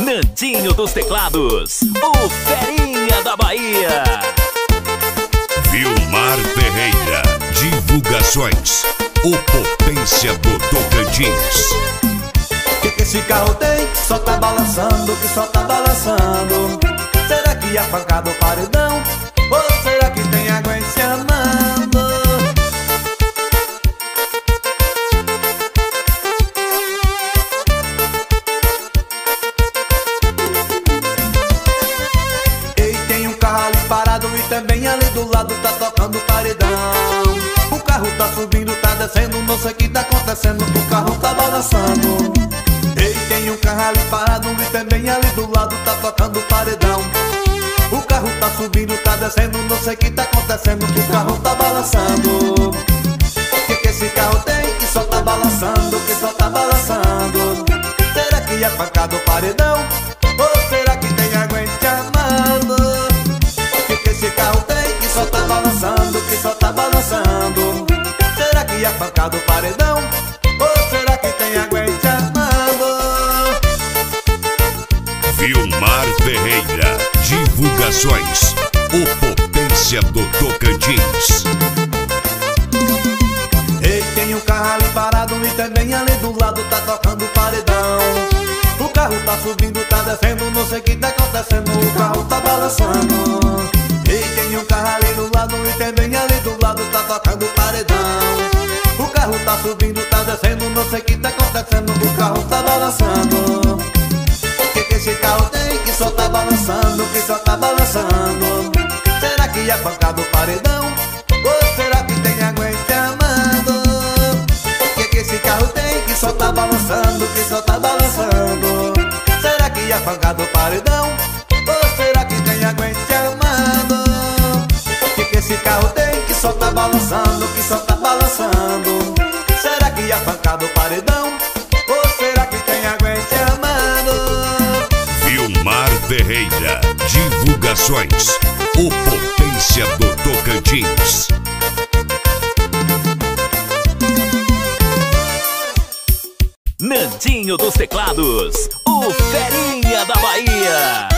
Nandinho dos teclados, o Ferinha da Bahia. Vilmar Ferreira, divulgações, o Potência do Tocantins. Que esse carro tem? Só tá balançando, que só tá balançando. Será que é pancada ou paredão? Ou será que tem água encenando? Ei, tem um carro ali parado e também ali do lado tá tocando paredão. O carro tá subindo, tá descendo, não sei o que tá acontecendo, o carro tá balançando. Ei, tem um carro ali parado e também ali do lado tá tocando paredão. O carro tá subindo, tá descendo, não sei o que tá acontecendo, o carro tá balançando. Que esse carro tem que só tá balançando, que só tá balançando? Será que é pancada ou paredão? Ou será que tem água enxamando? Que esse carro tem que só tá balançando, que só tá balançando? Será que é pancada ou paredão? Ou será que tem água enxamando? Vilmar Ferreira, divulgações, o Potência do Tocantins. Ei, tem um carro ali parado e também ali do lado tá tocando paredão. O carro tá subindo, tá descendo, não sei o que tá acontecendo, o carro tá balançando. Ei, tem um carro ali do lado e também ali do lado tá tocando paredão. O carro tá subindo, tá descendo, não sei o que tá acontecendo, o carro tá balançando. Que esse carro tem que só tá balançando, que só tá balançando? Será que é pancada ou paredão? Ou será que tem água enxamando? Que esse carro tem que só tá balançando, que só tá balançando? Será que é pancada ou paredão? Ou será que tem água enxamando? Que esse carro tem que só tá balançando, que só tá balançando? Será que é pancada ou paredão? Ou será que tem água enxamando? Vilmar Ferreira, divulgações, o Potência do Tocantins. Nandinho dos teclados, o Ferinha da Bahia.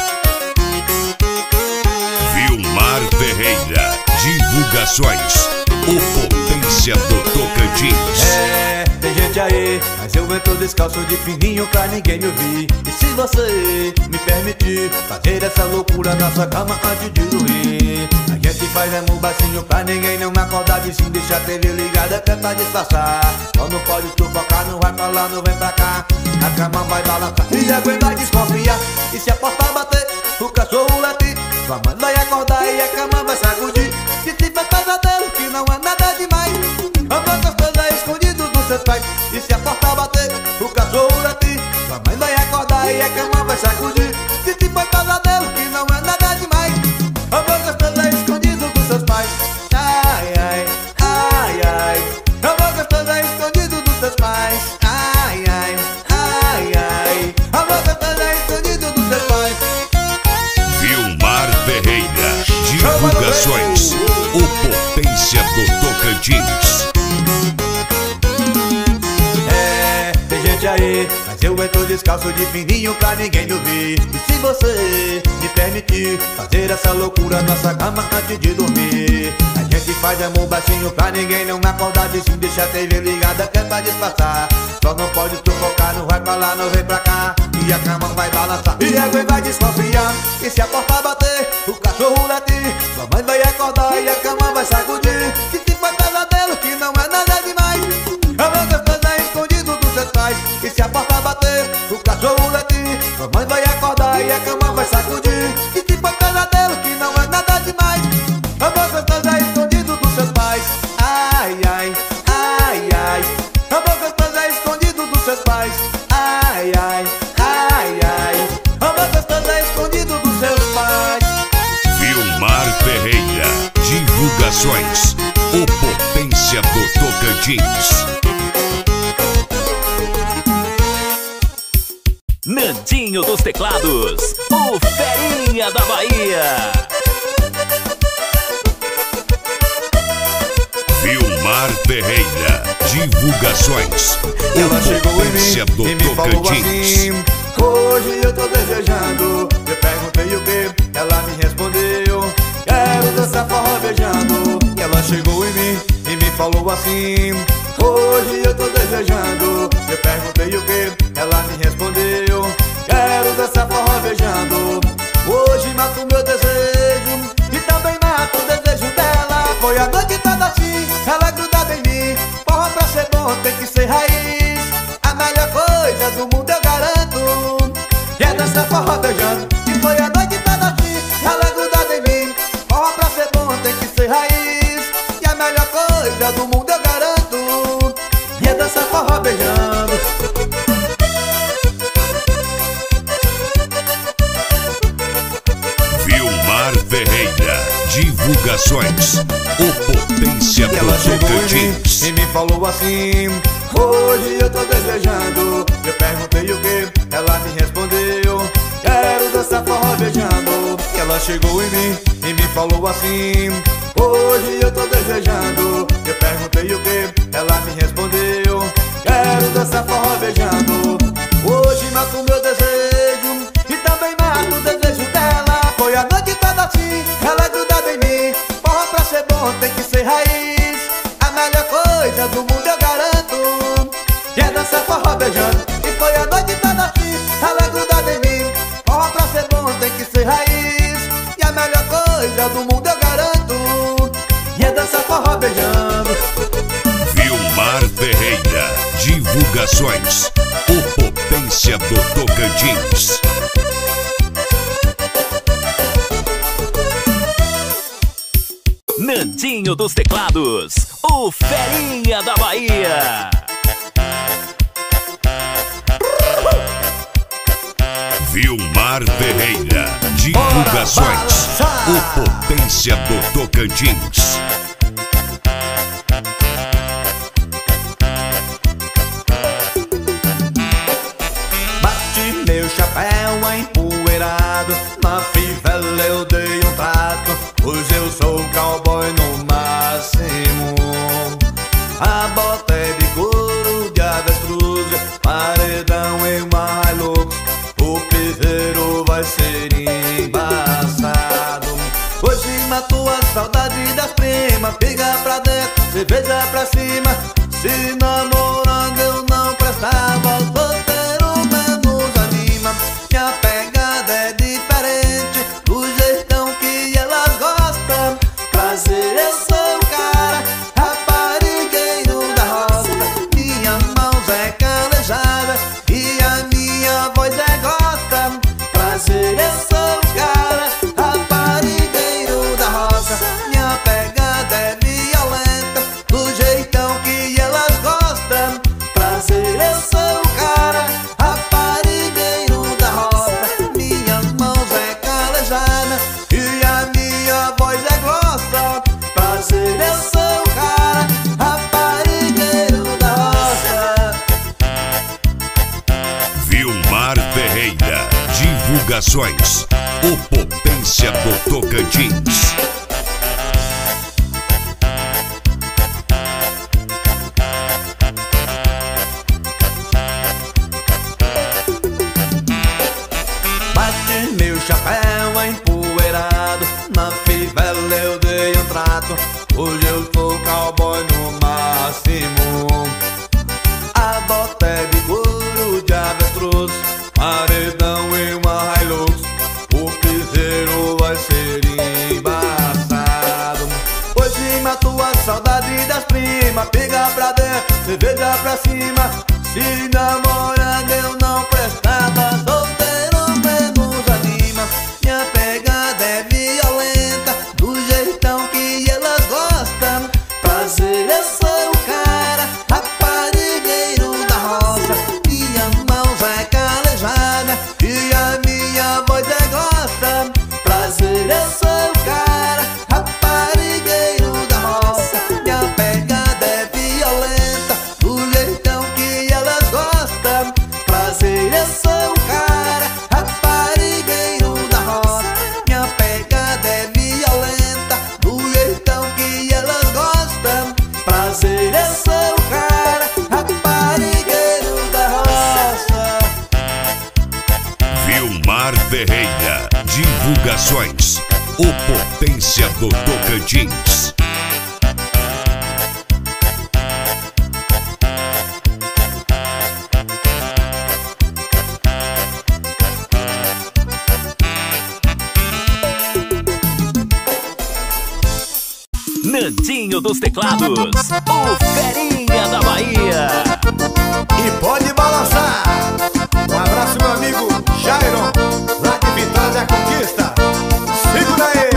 Vilmar Ferreira, divulgações, o Potência do Tocantins. É, tem gente aí, mas eu entro descalço de fininho pra ninguém me ouvir. E se você me permitir fazer essa loucura na sua cama antes de dormir, a gente faz amor baixinho pra ninguém não acordar de sim. Deixa a TV ligada que é pra disfarçar. Só não pode sufocar, não vai pra lá, não vem pra cá. A cama vai balançar e a vai desconfiar. E se a porta bater, o cachorro latir, sua mãe vai acordar e a cama vai sacudir. E se for pesadelo que não é nada demais, anda com as coisas escondidas dos seus pais. E se a porta bater, o cachorro latir, sua mãe vai acordar e a cama vai sacudir. E se for pesadelo que não é nada demais, anda com as coisas escondidas dos seus pais. Ai, ai, ai, ai, anda com as coisas escondidas dos seus pais. Ai, ai, ai, ai, anda com as coisas escondidas dos seus pais. Vilmar Ferreira, divulgações, o Potência do Tocantins. É, tem gente aí, mas eu entro descalço de fininho pra ninguém me ouvir. E se você me permitir fazer essa loucura na nossa cama antes de dormir, a gente faz amor baixinho pra ninguém não acordar de sim. Deixa a TV ligada que é pra disfarçar. Só não pode sufocar, não vai pra lá, não vem pra cá. E a cama vai balançar e a mãe vai desconfiar. E se a porta bater, o cachorro latir, sua mãe vai acordar e a cama vai sacudir. E se for pesadelo que não é nada demais, arranca as coisas escondidas dos seus pais. E se a porta bater, o cachorro latir, sua mãe vai acordar e a cama vai sacudir. E se for pesadelo que não é nada demais, arranca as coisas escondidas dos seus pais. Ai, ai, ai, ai, arranca as coisas escondidas dos seus pais. Ai, ai, ai, ai, arranca as coisas escondidas dos seus pais. Vilmar Ferreira, divulgações, o Potência do Tocantins. Nandinho dos teclados, o Ferinha da Bahia. Vilmar Ferreira, divulgações, Ela o chegou em Potência mim do e me falou Tocantins. assim: Hoje eu tô desejando. Eu perguntei o que, ela me respondeu: quero dançar forró beijando. E ela chegou em mim e me falou assim: hoje eu tô desejando. Eu perguntei o que, ela me respondeu: quero dançar forró beijando. Hoje mato meu desejo e também mato o desejo dela. Foi a noite toda assim, ela grudada em mim. Forró pra ser bom tem que ser raiz. A melhor coisa do mundo eu garanto, que é dançar forró beijando. E foi a noite toda assim, ela grudada em mim. Forró pra ser bom tem que ser raiz. E a melhor coisa do mundo eu garanto, que é dançar forró beijando. Vilmar Ferreira, divulgações, o Potência do Ela chegou em mim Tocantins. e me falou assim: hoje eu tô desejando. Eu perguntei o que, ela me respondeu: quero dançar forró beijando. Ela chegou em mim e me falou assim: hoje eu tô desejando. Eu perguntei o que, ela me respondeu: quero dançar forró beijando. Hoje mato meu desejo e também mato o desejo dela. Foi a noite toda assim, ela grudada em mim. Forró pra ser bom tem que ser raiz. A melhor coisa do mundo eu garanto, que é dançar forró beijando. E foi a noite toda assim, ela grudada em mim. Forró pra ser bom tem que ser raiz. E a melhor coisa do mundo eu garanto, que é dançar forró beijando. Vilmar Ferreira, divulgações, o Potência do Tocantins. Nandinho dos teclados, o Ferinha da Bahia. Vilmar Ferreira, divulgações, o Potência do Tocantins. Bate meu chapéu empoeirado, na fivela eu dei um trato. Hoje eu sou cowboy no máximo. A bota é de couro de avestruz, paredão e uma Hilux. O piseiro vai ser embaçado. Hoje matou a saudade das primas. Pega pra dentro, cerveja pra cima. Se namorando eu não prestava, solteiro menos anima. Minha pegada é diferente, do jeitão que elas gostam. Prazer, eu sou o cara, raparigueiro da roça. Minha mão é calejada e a minha voz é gosta. Prazer, eu sou o cara, raparigueiro da roça. Minha pegada é violenta, do jeitão que elas gostam. Prazer, eu sou o cara, raparigueiro da roça. Minhas mãos é calejada e a minha voz é grossa. Prazer, eu sou o cara, raparigueiro da roça. Vilmar Ferreira, divulgações, o Potência do Tocantins. Bate meu chapéu empoeirado, na fivela eu dei um trato. Hoje eu sou cowboy no máximo. A bota é de couro de avestruz, paredão e uma Hilux. O piseiro vai ser embaçado. Hoje mato a saudade das primas. Pega pra dentro, cerveja pra cima. Se namorando eu não prestava, solteiro menos anima. Minha pegada é violenta, do jeitão que elas gostam. Prazer, eu sou o cara, raparigueiro da roça. Minha mão é calejada e a minha voz é grossa. Prazer, eu sou o cara, raparigueiro da roça. Minha pegada é violenta, do jeitão que elas gostam. Prazer, eu sou o cara, raparigueiro da roça. Minha pegada é violenta, do jeitão que elas gostam. Prazer, eu sou o cara, raparigueiro da roça. Vilmar Ferreira, divulgações, o Potência do Tocantins. Nandinho dos teclados, o Ferinha da Bahia. E pode balançar. Um abraço, meu amigo Jairon, lá de Vitória da Conquista. Segura aí.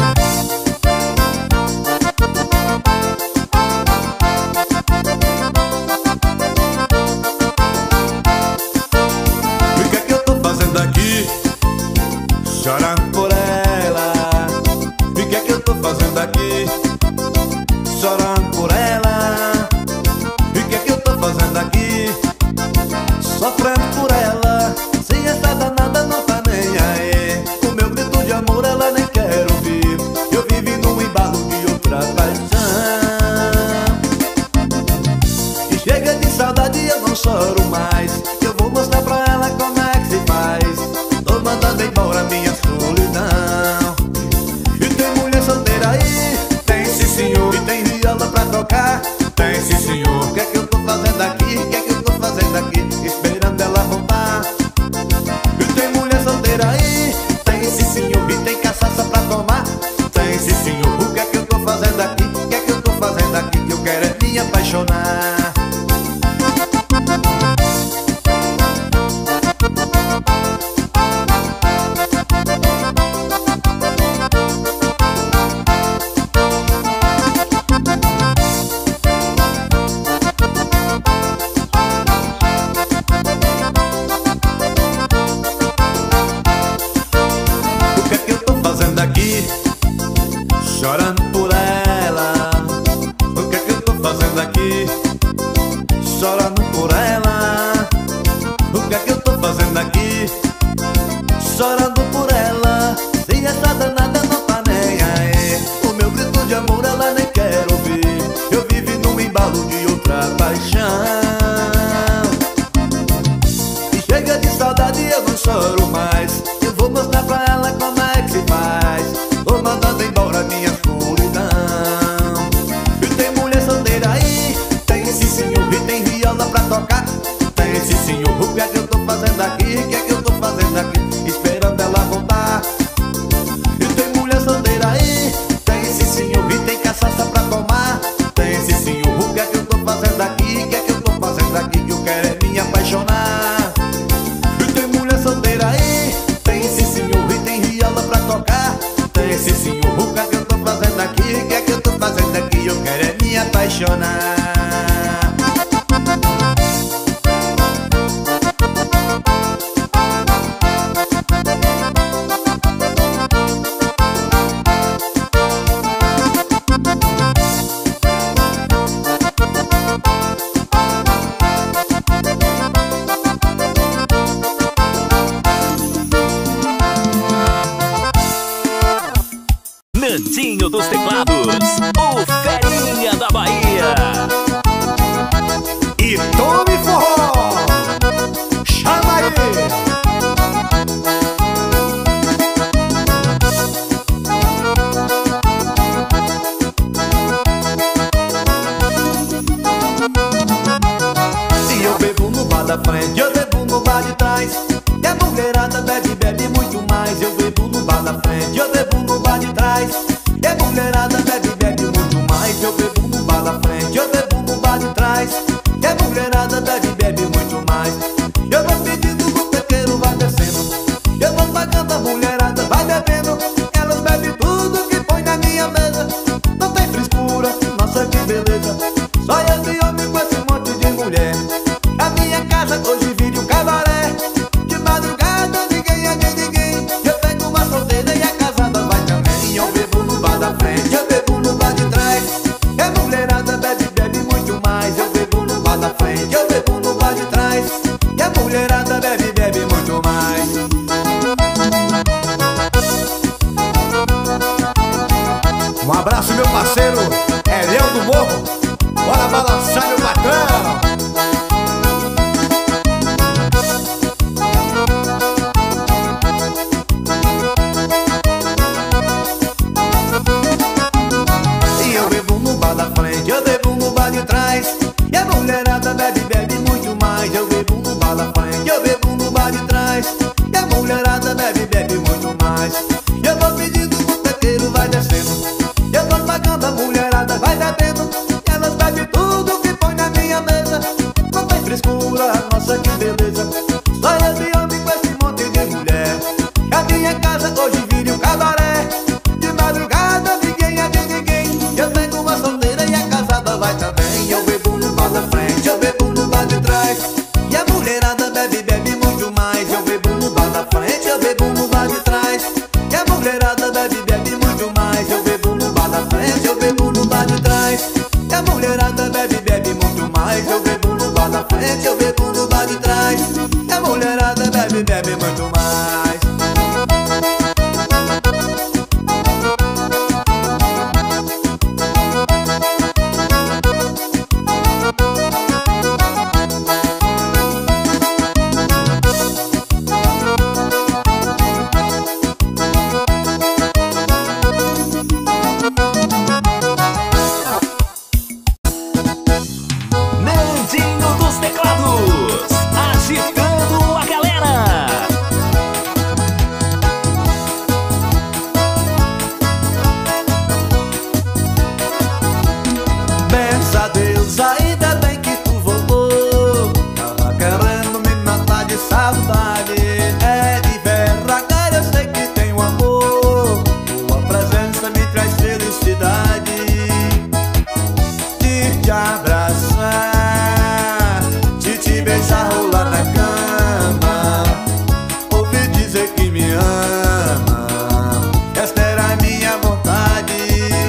O que é que eu tô fazendo aqui? Chorando por ela. O que é que eu tô fazendo aqui? Chorando por ela. E o que é que eu tô fazendo aqui? Sofrendo por ela. Se essa danada não tá nem aí, o meu grito de amor ela nem quer ouvir. Eu vivi num embalo de outra paixão. E chega de saudade eu não choro mais. Eu vou mostrar pra ela como é que se faz. Tô mandando embora minha solidão. E tem mulher solteira aí? Tem sim senhor. E tem viola pra tocar? Tem sim senhor. O que é que eu tô fazendo aqui? O que é que eu tô fazendo aqui? Esperando ela voltar. E tem mulher solteira aí? Tem sim senhor. E tem cachaça pra tomar? Tem sim senhor. O que é que eu tô fazendo aqui? O que é que eu tô fazendo aqui? Que eu quero é me apaixonar. Chorando por ela. O que é que eu tô fazendo aqui? Chorando por ela. O que é que eu tô fazendo aqui? Chorando por ela. Se essa danada não tá nem aí, o meu grito de amor ela nem quer ouvir. Eu vivi num embalo de outra paixão. E chega de saudade eu não choro mais. Eu vou mostrar pra ela como é que se faz. Tô mandando embora minha solidão. E tem mulher solteira aí? Tem sim senhor. E tem viola pra tocar? Tem sim senhor. O que é que eu tô fazendo aqui? O que é que eu tô fazendo aqui? Esperando ela voltar. E tem mulher solteira aí? Tem sim senhor. E tem cachaça pra tomar? Tem sim senhor. O que é que eu tô fazendo aqui? O que é que eu tô fazendo aqui? Que eu quero é me apaixonar. E tem mulher solteira aí? Tem sim senhor. E tem viola pra tocar? Tem sim senhor. O que é que eu tô fazendo aqui? O que é que eu tô fazendo aqui? Eu quero é me apaixonar. Nandinho dos teclados, o Ferinha da Bahia. E tome forró. Chama aí. Se eu bebo no bar da frente, eu bebo no bar de trás. E a mulherada bebe, bebe muito mais. Eu bebo no bar da frente, eu bebo no bar de trás. E a mulherada bebe, bebe muito mais. Eu bebo no bar da frente, eu bebo no bar de trás. E a mulherada bebe, bebe muito mais. Eu vou pedindo no pequeno, vai descendo. Eu vou pagando, a mulherada vai bebendo. Elas bebem tudo que põe na minha mesa. Não tem frescura, nossa que beleza. Só eu de homem com esse monte de mulher. A minha casa hoje vira um cabaré. De madrugada ninguém é de ninguém. Eu pego uma solteira e a casada vai também. Eu bebo no bar da frente, eu bebo no bar de trás. E a mulherada bebe, bebe muito mais. Eu bebo no bar da frente, eu bebo no bar de trás. E a mulherada bebe, bebe muito mais. Um abraço meu parceiro Eliel do Morro. Bora balançar meu patrão. dizer que me ama. Esta era a minha vontade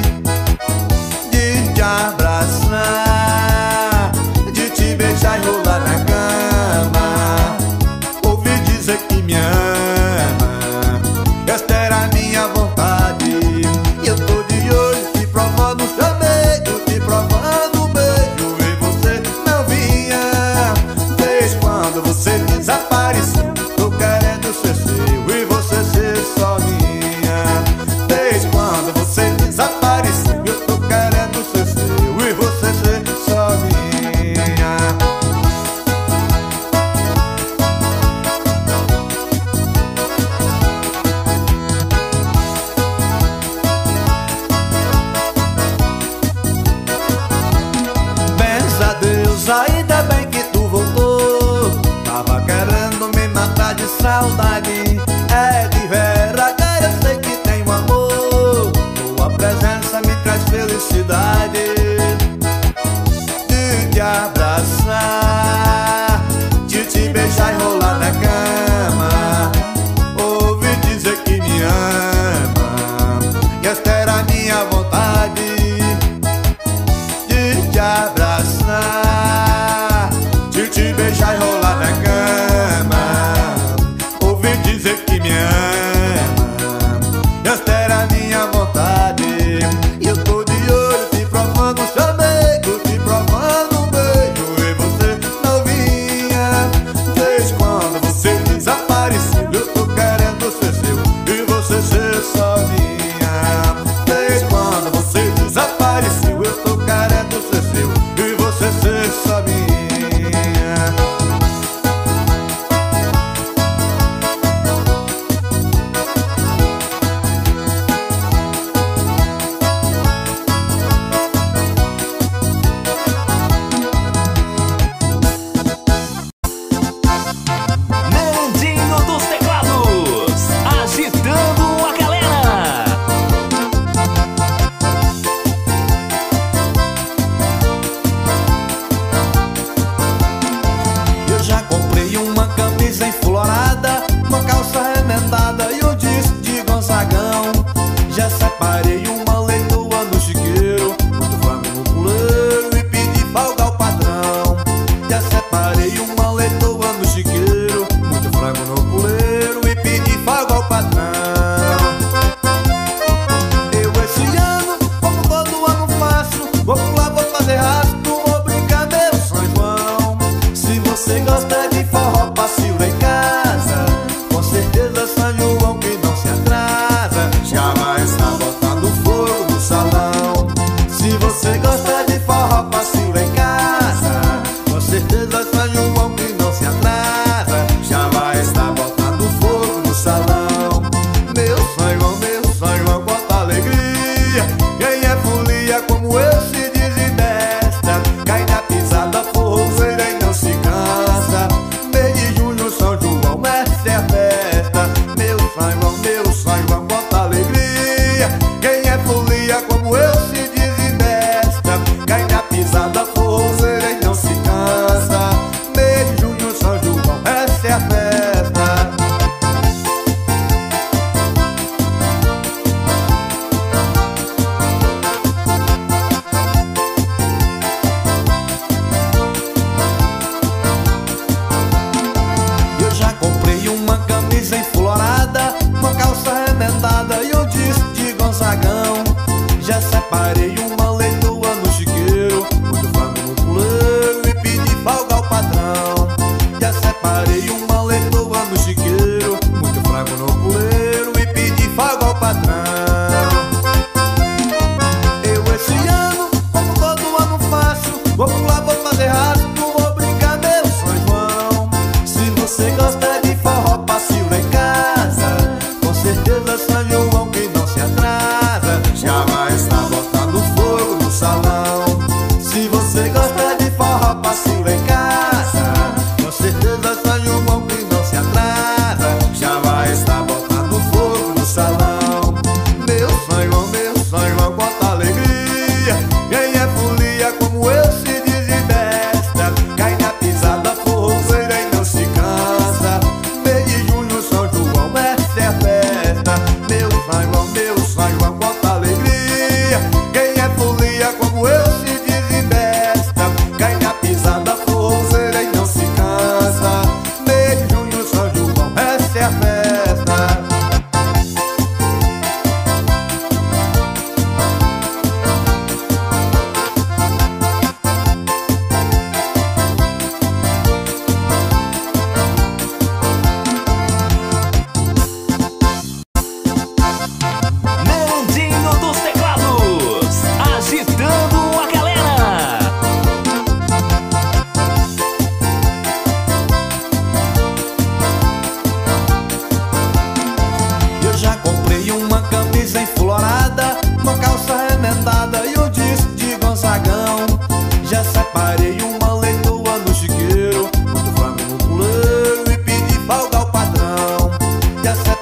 de te abraçar, de te beijar e rolar na cama. Ouvi dizer que me ama. Esta era a minha vontade. E eu tô de olho te provando o seu beijo, te provando o beijo, e você não vinha. Desde quando você desapareceu, tô querendo ser seu e você ser só minha. Desde quando você desapareceu, eu tô querendo ser seu e você ser só minha.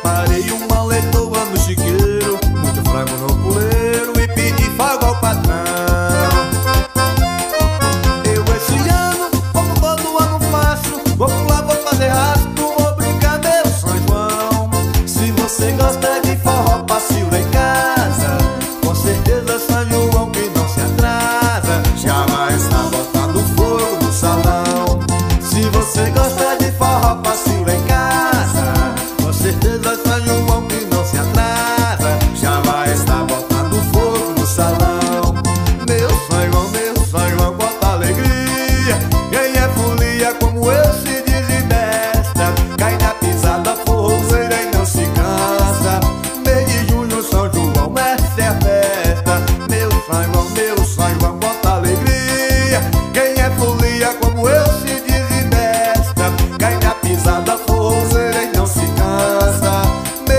preparei uma leitoa no chiqueiro, muito frango no puleiro e pedi folga ao patrão. Eu esse ano, como todo ano faço, vou pular, vou fazer rastro, vou brincar meu São João. Se você gosta de forró, passe lá em casa, com certeza São João que não se atrasa, já vai estar botando fogo no salão. Se você gosta de forró, passe lá em casa, com certeza São João que não se atrasa, já vai estar botando fogo no salão. Meu São João, bota alegria, quem é folia como eu se desembesta, cai na pisada forrozeira e não se cansa. Mês de junho, São João, essa é a festa. Meu São João, bota alegria, quem é folia como eu se desembesta, cai na pisada forrozeira e não se cansa.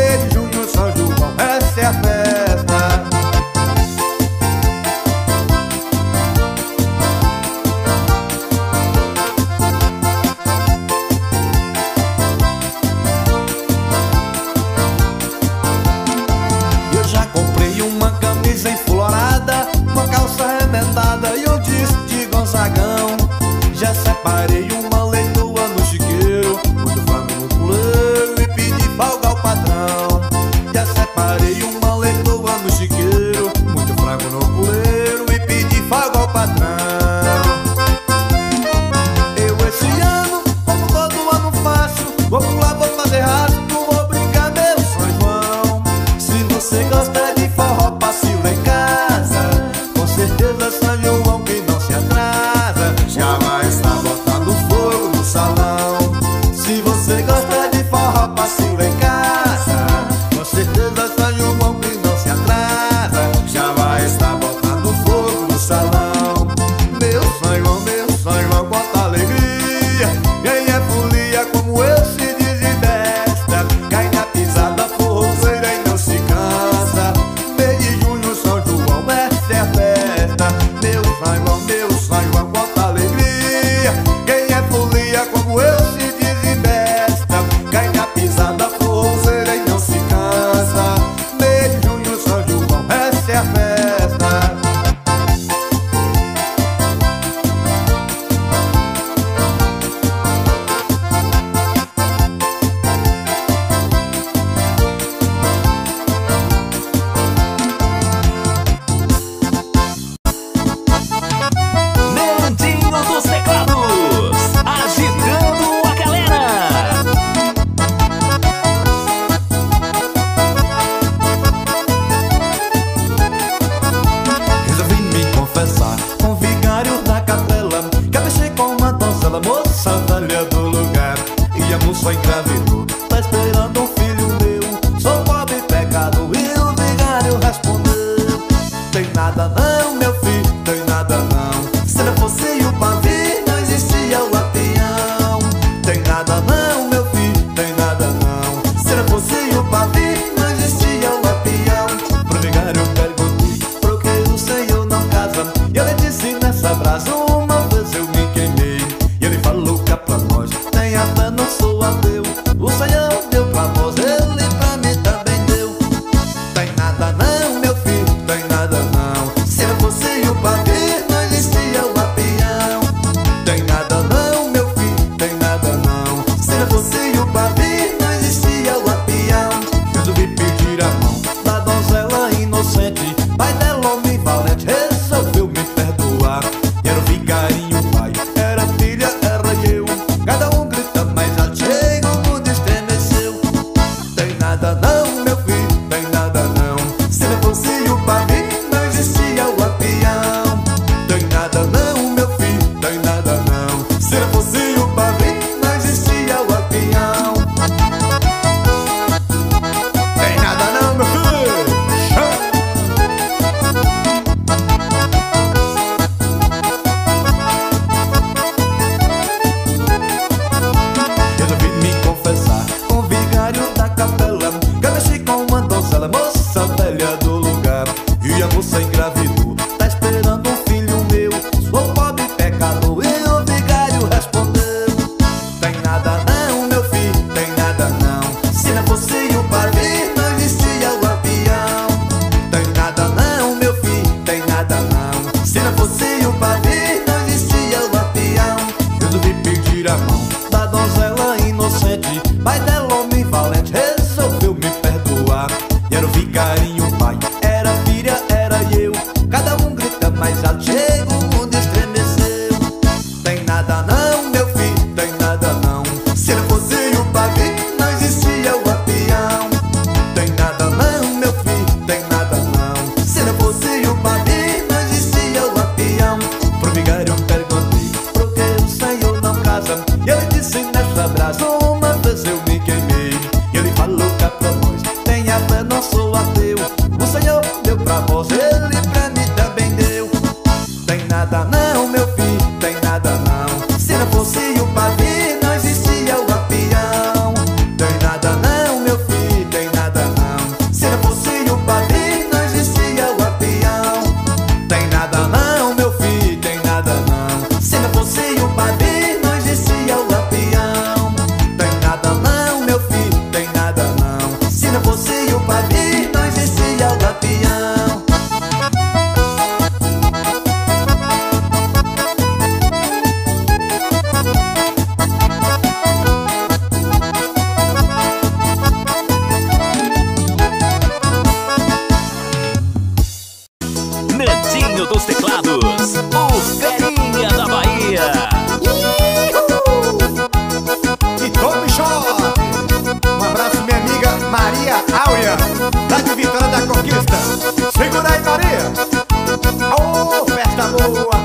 Maria, lá de Vitória da Conquista. Segura aí, Maria. Ô, festa boa.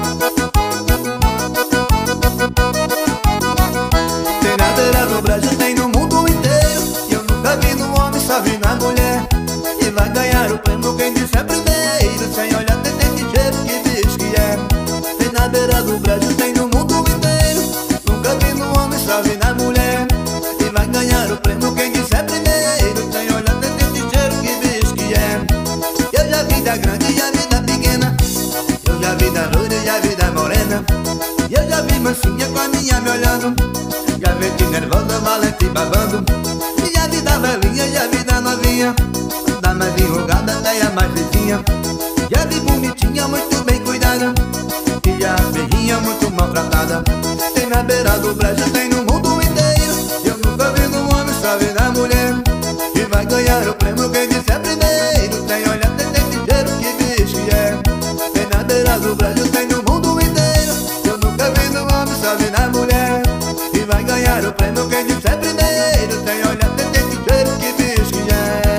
Tem na beira do Brasil, tem no mundo inteiro. E eu nunca vi no homem, só vi na mulher. E vai ganhar o prêmio quem disser primeiro, sem olhar tem jeito que diz que é. Tem na beira do Brasil, tem no mundo inteiro. Nunca vi no homem, só vi na mulher. E vai ganhar o prêmio quem disser primeiro, sem olhar tem jeito que diz que é. Eu já vi da grande e a vida pequena. Eu já vi da loira e a vida morena. E eu já vi mansinha com a minha me olhando. Já vi que nervosa, valente babando. E a vida velhinha e a vida novinha, da mais enrugada até a mais vizinha. Já vi bonitinha, muito bem cuidada. E a velhinha muito maltratada. Tem na beira do Brasil, tem no mundo inteiro. Eu nunca vi no homem, só vi na mulher. E vai ganhar o prêmio quem disser primeiro, sem olhar tem ligeiro que diz que é. Tem na beira do Brasil, tem no mundo inteiro. Eu nunca vi no homem, só vi na mulher. E vai ganhar o prêmio quem disser primeiro, sem olhar tem ligeiro que diz que é.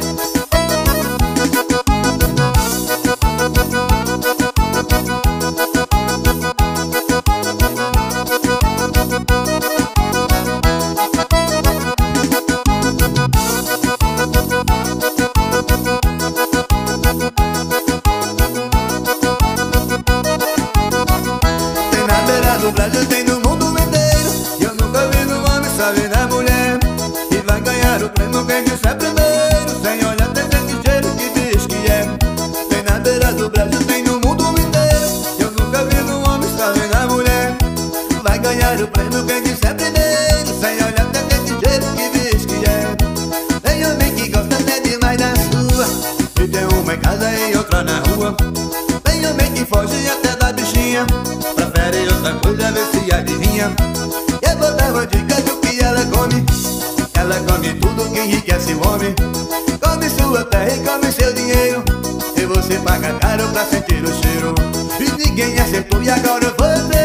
Tem na beira do Brasil, tem no mundo inteiro. E eu nunca vi no homem, só vi na mulher. E vai ganhar o prêmio quem disser primeiro, sem olhar tem jeito que diz que é. Tem na beira do Brasil, tem no mundo inteiro. E eu nunca vi no homem, só vi na mulher. Vai ganhar o prêmio quem disser primeiro, sem olhar tem jeito que diz que é. Tem homem que gosta até demais da sua, e tem uma em casa e outra na rua. Tem homem que foge até da bichinha, prefere outra coisa, ver se adivinha. Eu vou dar uma dica do que ela come. Ela come tudo que enriquece o homem. Come sua terra e come seu dinheiro, e você paga caro pra sentir o cheiro. E ninguém acertou e agora você